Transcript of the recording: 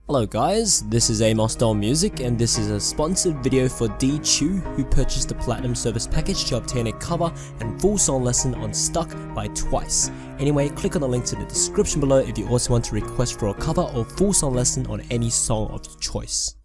Hello guys, this is Amos Doll Music and this is a sponsored video for D Chu, who purchased the Platinum Service package to obtain a cover and full song lesson on Stuck by Twice. Anyway, click on the link to the description below if you also want to request for a cover or full song lesson on any song of your choice.